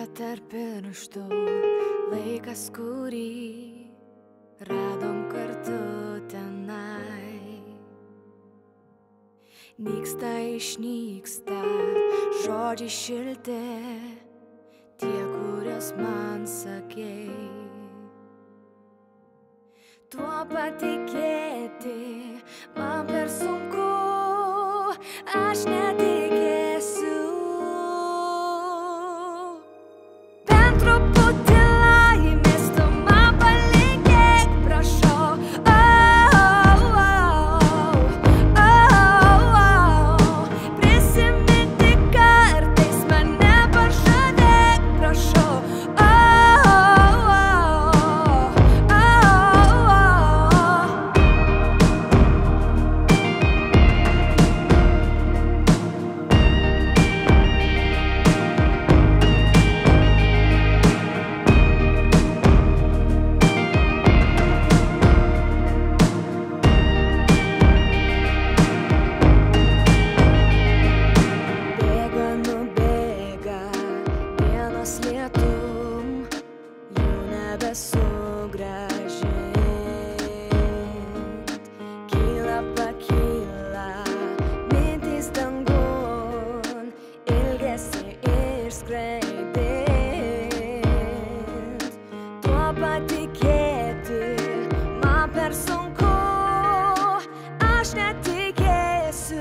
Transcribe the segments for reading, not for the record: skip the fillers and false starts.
tarp pirštų laikas, kurį radom kartu tenai. Nyksta, išnyksta žodžiai šilti, tie, kuriuos man sakei. Tuo patikėti man per sunku, aš netikėsiu. Bent truputį laimės tu man palinkėk, prašau. Prisiminti kartais mane pažadėk, prašau. Lietum, jų nebesugrąžint. Kyla, pakyla mintys dangun, ilgesį išskraidint. Tuo patikėti man per sunku, aš netikėsiu.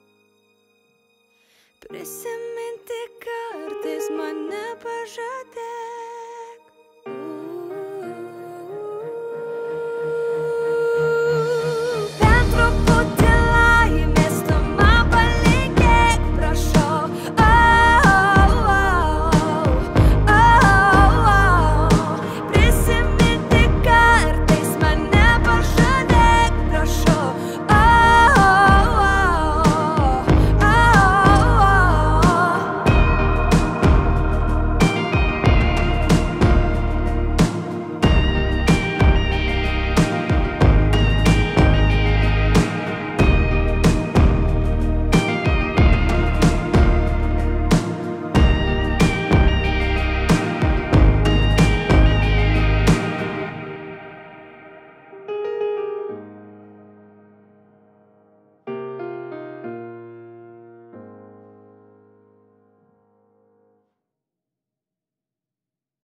Prisiminti kartais mane pažadėk.